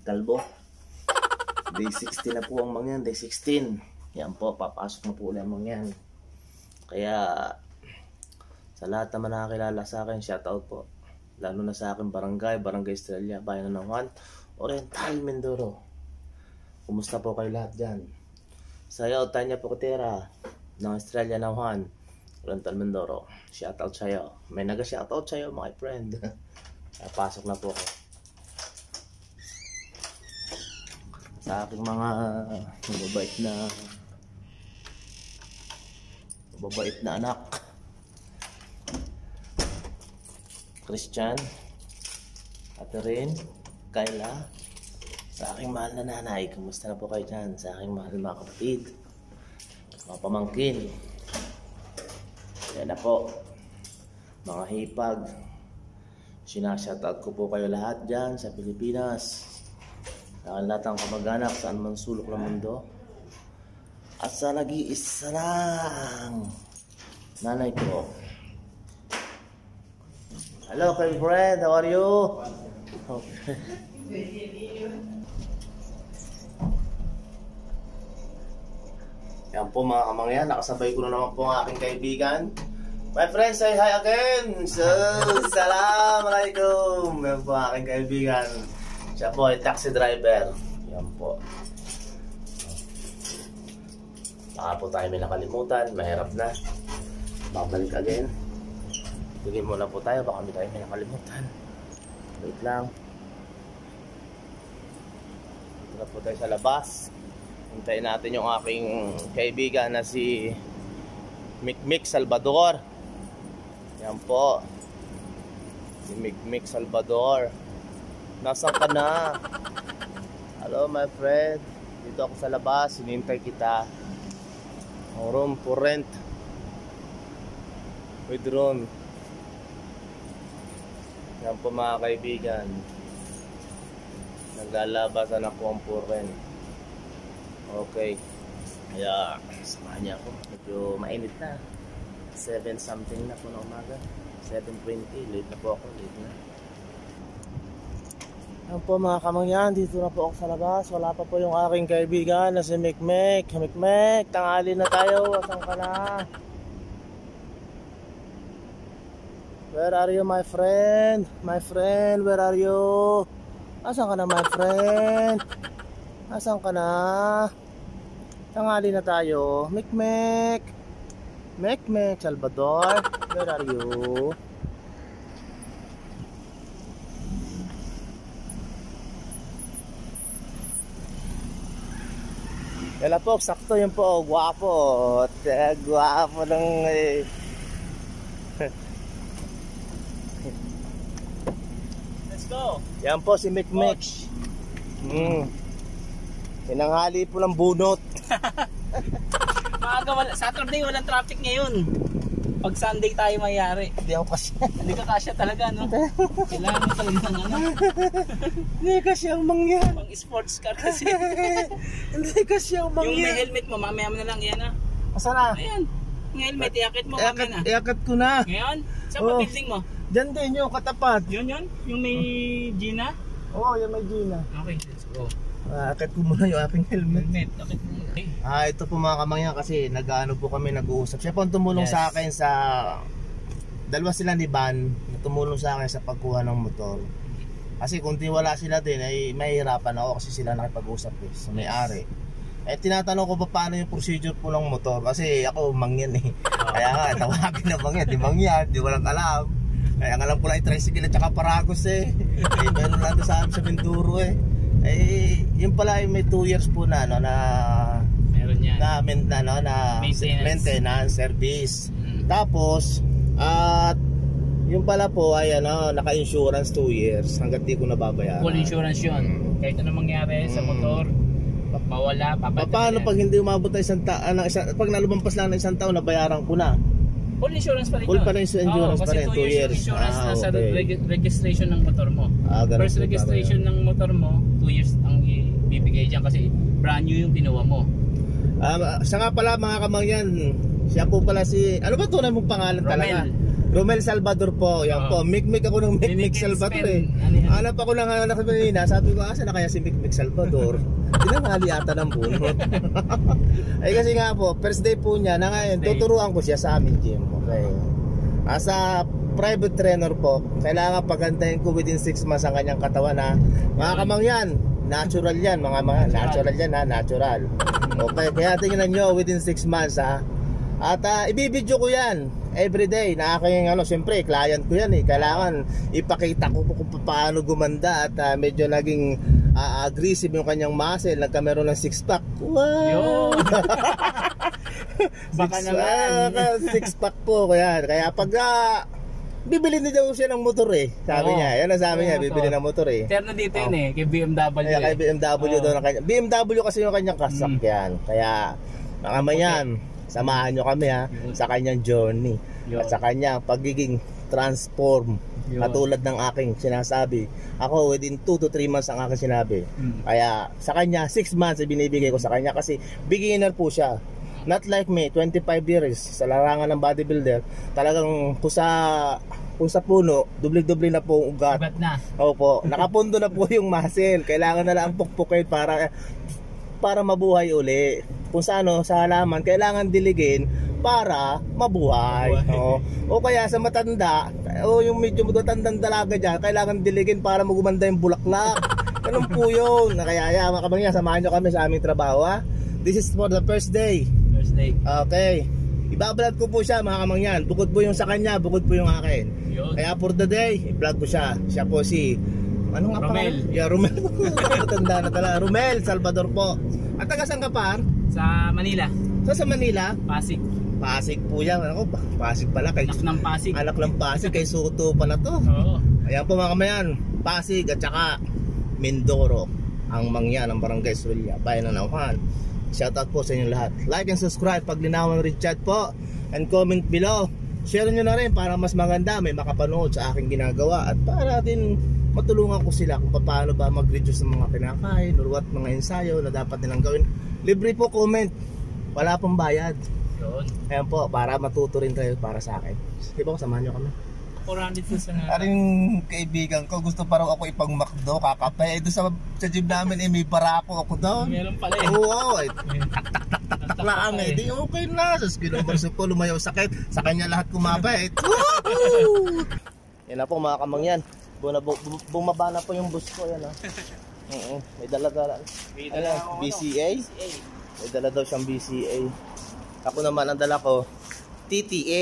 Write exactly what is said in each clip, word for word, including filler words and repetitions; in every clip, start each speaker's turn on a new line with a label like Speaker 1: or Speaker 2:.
Speaker 1: kalbo. Day sixteen na po ang mangyan, day sixteen. Yan po, papasok na po ulit ang mangyan. Kaya sa lahat naman nakakilala sa akin, shoutout po. Lalo na sa akin barangay, Barangay Estrella, Bayan ng Juan, Oriental, Mindoro. Kumusta po kayo lahat dyan? Sayo, Tanya Pocotera, ng Estrella ng Juan, Oriental, Mindoro. Shoutout sa'yo. May naga-shoutout sa'yo, my friend. Pasok na po ako. Sa aking mga mababait na mababait na anak. Christian, Catherine, Kayla, sa aking mahal na nanay, kumusta na po kayo dyan? Sa aking mahal mga kapatid, mga pamangkin, yan na po, mga hipag, sinashoutout ko po kayo lahat dyan sa Pilipinas, sa lahat ng kamag-anak, saan man sulok ng mundo, at sa nag-iisa lang nanay ko. Hello, my friend. How are you? Okay. Yan po mga kamangyan. Nakasabay ko na naman po ang aking kaibigan. My friend, say hi again. So, Assalamualaikum. Yan po ang aking kaibigan. Siya po ay taxi driver. Yan po. Baka po tayo may nakalimutan. Mahirap na. Babalik again. Bigyan muna po tayo, baka may tayo may nakalimutan. Wait lang. Dito na po tayo sa labas. Hintayin natin yung aking kaibigan na si Mikmik Salvador. Yan po. Si Mikmik Salvador. Nasaan ka na? Hello my friend. Dito ako sa labas, hinihintay kita. Room for rent. With room. Yan po mga kaibigan, naglalabasan ako ang puren. Okay, kaya samahan niya ako. Medyo mainit na, seven something na po na umaga, seven twenty, late na po ako, late na. Yan po mga kamangyan, dito na po ako sa labas. Wala pa po yung aking kaibigan na si Mikmek. Mikmek, tanghali na tayo, asan ka na? Where are you my friend? My friend, where are you? Asan ka na my friend? Asan ka na? Tanghali na tayo. Mikmek. Mikmek Salvador, where are you? Yan po, sakto yun po. Guwapo. Guwapo ng eh.
Speaker 2: Go.
Speaker 1: Yan po si Mikmek. Hmm. Tinanghali po ng bunot.
Speaker 2: Maaga, wala, Saturday walang traffic ngayon. Pag Sunday tayo mayari.
Speaker 1: Hindi ako kasi.
Speaker 2: Hindi ka kasya talaga, no? Kailangan mo talaga ng ano.
Speaker 1: Hindi kasi ang mangyan.
Speaker 2: Pang sports car kasi.
Speaker 1: Hindi kasi ang mangyan.
Speaker 2: Yung may helmet mo, mamaya mo na lang yan, ha?
Speaker 1: Asa na?
Speaker 2: Ayan. Yung helmet, iakit mo kami na.
Speaker 1: Iakit ko na.
Speaker 2: Ngayon? Saan
Speaker 1: oh.
Speaker 2: pa building mo?
Speaker 1: Diyan din yung katapat.
Speaker 2: Yun yun? Yung may Gina?
Speaker 1: Oo, oh, yung may Gina.
Speaker 2: Okay, let's go.
Speaker 1: Iakit ko muna yung aking helmet.
Speaker 2: Helmet, akit mo muna. Okay. Ah,
Speaker 1: ito po mga kamangyan kasi nag-ano po kami, nag-uusap. Siya po ang tumulong yes. sa akin sa... Dalawa sila ni Van na tumulong sa akin sa pagkuha ng motor. Kasi kung di wala sila din, ay mahihirapan ako kasi sila nakipag-usap eh, sa may-ari. Eh tinatanong ko pa paano yung procedure po ng motor kasi ako mangyan eh. Kaya nga, tawagin na mangyan, di mangyan, di walang alam. Kaya ang alam ko lang i-tricycle at saka Paragos eh. Eh meron lang sa amin sa Mindoro eh. Eh yun pala ay may two years po na ano na
Speaker 2: meron yan.
Speaker 1: Na, na, na, na maintenance. maintenance service. Mm. Tapos at yung pala po ay ano naka-insurance two years hangga't di ko nababayaran.
Speaker 2: Full insurance yun. Mm. Kahit ano mangyari mm. sa motor, mawala, papatay.
Speaker 1: Paano pag hindi umabot ng isang taon, pag nalumampas lang ng isang taon, nabayaran ko na?
Speaker 2: Full insurance pa rin.
Speaker 1: Full pa rin insurance
Speaker 2: oh,
Speaker 1: pa rin, two years.
Speaker 2: Insurance
Speaker 1: Ah,
Speaker 2: na sa
Speaker 1: okay.
Speaker 2: reg registration ng motor mo.
Speaker 1: Ah,
Speaker 2: First registration ng motor mo, two years ang ibibigay diyan kasi brand new yung kinuha mo.
Speaker 1: Ah, siya nga pala mga kamangyan, siya po pala si, ano ba tunay mong pangalan
Speaker 2: Romel.
Speaker 1: talaga? Romel Salvador po, yan po. Mikmik ako ng Mikmik Salvador eh. Hanap ako ng anak ko kanina, sabi ko, asa na kaya si Mikmik Salvador? Tinanghali ata ng bunot. Ay kasi nga po, first day po niya, na ngayon, tuturuan ko siya sa aming gym. Okay. Asa private trainer po, kailangan pagandahin ko within six months ang kanyang katawan na mga kamangyan, natural yan, mga mga natural yan ha, natural. Okay, kaya tingnan nyo within six months ha. At uh, ibibidyo ko yan everyday na aking ano, siyempre client ko yan eh. Kailangan ipakita ko kung paano gumanda at uh, medyo naging uh, aggressive yung kanyang muscle, nagkameron ng six pack. Wow! Baka six, naman uh, six pack po kaya, kaya pag uh, bibili na daw siya ng motor eh. Sabi Oo. niya, yan ang sabi Oo, niya, bibili ng motor eh.
Speaker 2: Terno dito yun eh, kay B M W.
Speaker 1: Kaya kay B M W Oo. daw ng kanya. B M W kasi yung kanyang kasakyan. Mm. Kaya nakamayan, okay. Samahan nyo kami ha sa kanyang journey. Yun. At sa kanyang pagiging transform. Yun. Katulad ng aking sinasabi. Ako within two to three months ang aking sinabi. Mm. Kaya sa kanya, six months ibinibigay ko sa kanya kasi beginner po siya. Not like me, twenty-five years sa larangan ng bodybuilder. Talagang kung sa, kung sa puno, dubli-dubli na po ang ugat.
Speaker 2: Ugat na.
Speaker 1: Opo, nakapundo na po yung muscle. Kailangan na lang pukpukin para para mabuhay uli. Kung sa ano, sa halaman, kailangan diligin para mabuhay. O, o kaya sa matanda, o yung medyo matandang dalaga dyan, kailangan diligin para magumanda yung bulaklak. Ganun po yun. Kaya ya, mga kabangya, samahan nyo kami sa aming trabaho ha. This is for the first day.
Speaker 2: First day.
Speaker 1: Okay. Ibablog ko po siya mga kamangyan. Bukod po yung sa kanya, bukod po yung akin. Yun. Kaya for the day, i-vlog ko siya. Siya po si ano nga
Speaker 2: Romel.
Speaker 1: Pa? Yeah, Romel. Tanda na talaga. Romel Salvador po. At taga saan ka par?
Speaker 2: Sa Manila.
Speaker 1: So, sa Manila?
Speaker 2: Pasig.
Speaker 1: Pasig po yan. Ako, Pasig pala. Kay,
Speaker 2: anak ng Pasig.
Speaker 1: Anak ng Pasig. Kay Soto pala to.
Speaker 2: Oo.
Speaker 1: Ayan po mga kamangyan. Pasig at saka Mindoro. Ang mangyan ng Barangay Sulia. Bayan ng Nauhan. Shoutout po sa inyong lahat. Like and subscribe pag linawan Richard po. And comment below. Share nyo na rin para mas maganda may makapanood sa aking ginagawa. At para din matulungan ko sila kung paano ba mag-reduce ng mga kinakain or what mga ensayo na dapat nilang gawin. Libre po comment. Wala pong bayad.
Speaker 2: Yun.
Speaker 1: Ayan po, para matuto rin tayo para sa akin. Di ba, samahan nyo kami.
Speaker 2: four hundred sa nga.
Speaker 1: Aring kaibigan ko, gusto pa raw ako ipang McDo, kakapay. Ito sa, sa gym namin, eh, may barako ako doon.
Speaker 2: Meron pala eh.
Speaker 1: Oo, eh. Tak-tak-tak-tak lang eh. Di okay na. Sus, kinumarso ko, lumayaw sakit. Sa kanya lahat kumabait. Woohoo! Yan na po mga kamangyan. Bumaba na po yung bus ko. Yan ha. Uh-uh. May dala-dala. May dala ano, B C A? May dala daw siyang B C A. Ako naman ang dala ko, T T A.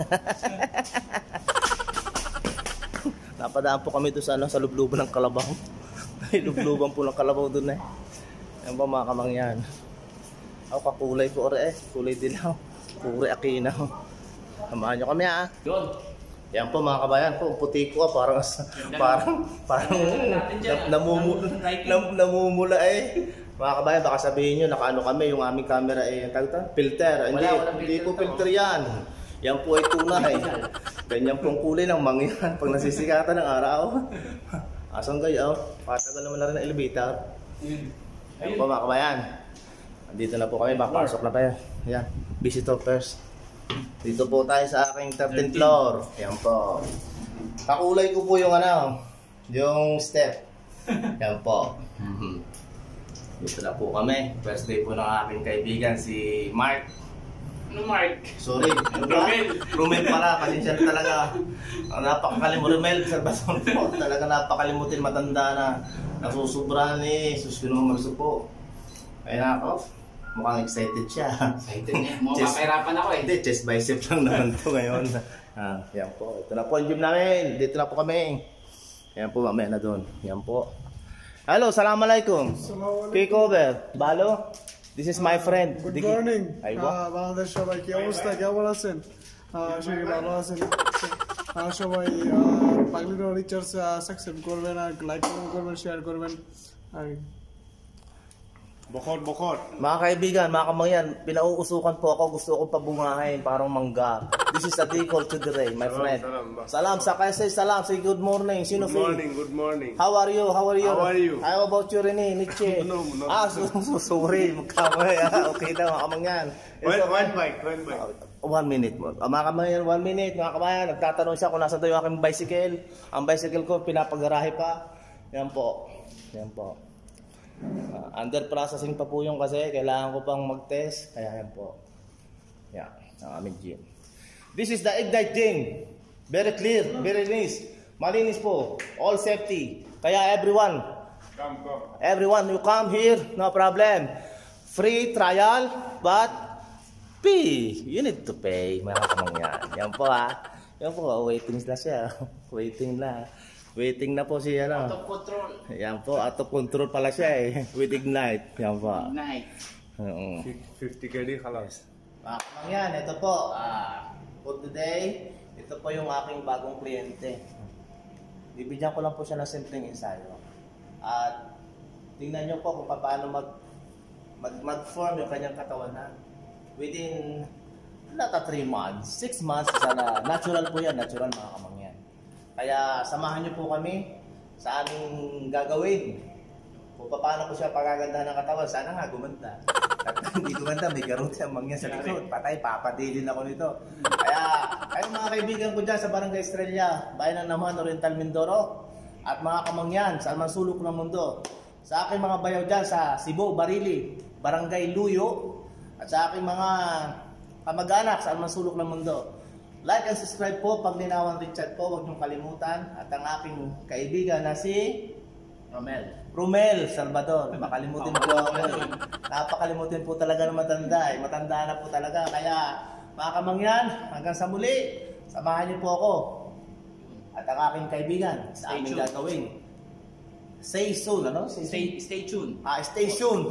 Speaker 1: Napadaan po kami doon sa, ano, sa lubluban ng kalabaw. May lubluban po ng kalabaw doon eh. Yan ba mga kamangyan. Ako kakulay ko ore eh. Kulay dilaw. Pure akinaw. Samahan nyo kami ha. Yun. Yan po mga kabayan po. Puti ko ah. Parang, parang, parang namumula, nam, namumula eh. Mga kabayan baka sabihin nyo nakaano kami yung aming camera eh. Filter. Hindi, hindi po filter yan. Yan po ay tunay. Ganyan pong kulay ng mangyan pag nasisikatan ng araw. Asan kayo? Patagal naman na rin ang elevator. Yan po mga kabayan. Andito na po kami. Papasok na tayo. Yan. Visitor first. Dito po tayo sa aking thirteenth floor. Yan po. Kakulay ko po yung ano, yung step. Yan po. Dito na po kami. First day po ng aking kaibigan si Mark.
Speaker 2: Ano Mark?
Speaker 1: Sorry, ano ba? Romel. Romel pala, pasensya na talaga. Napakakalimutin, Romel, Salvador po. Talaga napakalimutin, matanda na. Nasusubrahan eh, susunod magsupo. Kaya ako, mukhang excited siya.
Speaker 2: Excited niya, mukhang mapahirapan ako eh.
Speaker 1: Hindi, chest bicep lang naman to ngayon. Ah, yan po, ito na po ang gym namin. Dito na po kami. Yan po, mamaya na doon. Yan po. Hello, Assalamualaikum. Take over. Balo? This is my friend.
Speaker 3: Good morning.
Speaker 1: Bangladesh
Speaker 3: সবাই কি অবস্থা কেমন আছেন? সবাই ভালো আছেন। সবাই পাগলি রিচার্জ সাবস্ক্রাইব করবেন আর লাইক করবেন, শেয়ার করবেন।
Speaker 1: Bukod, bukod. Mga kaibigan, mga kamangyan, pinauusukan po ako, gusto kong pabungahin, parang mangga. This is a day called to the rain, my
Speaker 4: salam,
Speaker 1: friend.
Speaker 4: Salam,
Speaker 1: salam, sakay say salam, say good morning. Sino
Speaker 4: good morning, good morning.
Speaker 1: How are you? How are you?
Speaker 4: How are you?
Speaker 1: How about you, Rene? Nietzsche?
Speaker 4: No, no.
Speaker 1: Ah, so, so, sorry, magkamay. Okay na, mga kamangyan.
Speaker 4: One, one bike, one bike.
Speaker 1: One minute mo. Uh, mga kabayan, one minute, mga kabayan. Nagtatanong siya kung nasa yung aking bicycle. Ang bicycle ko, pinapagarahe pa. Yan po. Yan po. Uh, under processing pa po yung kasi. Kailangan ko pang mag-test. Kaya yan po. Yan. Ang aming gym. This is the Ignite gym. Very clear. Very nice. Malinis po. All safety. Kaya everyone.
Speaker 4: Come, come.
Speaker 1: Everyone, you come here. No problem. Free trial. But pay. You need to pay. Mga kamangyan. Yan po ha. Yan po. Waiting na siya. Waiting na. Waiting na po siya. Ano?
Speaker 2: Out of control.
Speaker 1: Yan po. Out of control pala siya eh. With Ignite. Yan po.
Speaker 2: Night.
Speaker 1: Oo.
Speaker 4: fifty K D halos.
Speaker 1: Mga kamangyan, ito po. Ah, for today, ito po yung aking bagong kliyente. Bibigyan ko lang po siya ng simpleng ensayo. At tingnan nyo po kung paano mag mag mag-form yung kanyang katawanan. Within not a three months, six months, sana natural po yan, natural mga kamangyan. Kaya samahan nyo po kami sa aming gagawin. Kung paano ko siya pagagandahan ng katawan, sana nga gumanda. At hindi gumanda, may garote ang mangyan sa likod. Patay, papadilin ako nito. Kaya, ayun mga kaibigan ko dyan sa Barangay Estrella, Bayan ng Naman, Oriental Mindoro, at mga kamangyan sa alman sulok ng mundo. Sa aking mga bayaw dyan sa Cebu, Barili, Barangay Luyo, at sa aking mga kamag-anak sa alman sulok ng mundo. Like and subscribe po pag Linawan Richard po, huwag niyong kalimutan. At ang aking kaibigan na si
Speaker 2: Romel.
Speaker 1: Romel Salvador. Makalimutin po ako. Napakalimutin po talaga ng matanda. Eh. Matanda na po talaga. Kaya mga kamangyan, hanggang sa muli, samahan niyo po ako. At ang aking kaibigan sa
Speaker 2: Stay
Speaker 1: aming
Speaker 2: tuned.
Speaker 1: gagawin. Stay soon, ano?
Speaker 2: Stay, stay tuned.
Speaker 1: Ah, stay soon.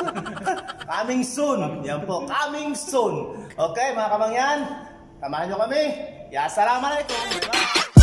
Speaker 1: Coming soon. Yan po, coming soon. Okay, mga kamangyan, samahan nyo kami. Ya, assalamualaikum. Bye.